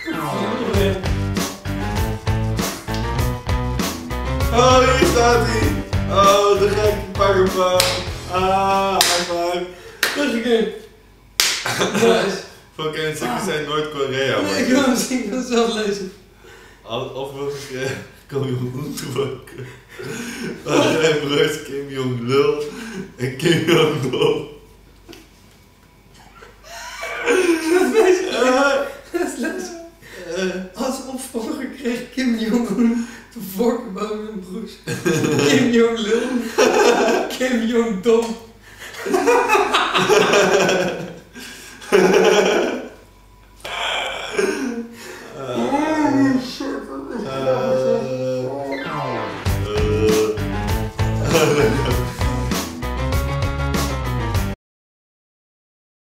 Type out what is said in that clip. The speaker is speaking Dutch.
Oh, hier staat hij. Oh, de gek, pak hem van. Ah, high five. Nog een keer. Nice. Fucking stukjes zijn Noord-Korea. Nee, ik wil hem zien, ik wil het zelf lezen. Of wil ik Kim Jong-un te wakken. Dat zijn broers Kim Jong-lul en Kim Jong-dom. Dat is lezen. Als opvolger kreeg Kim Jong-un de voorkenboom in broes. Kim Jong-lul. Kim Jong-dom.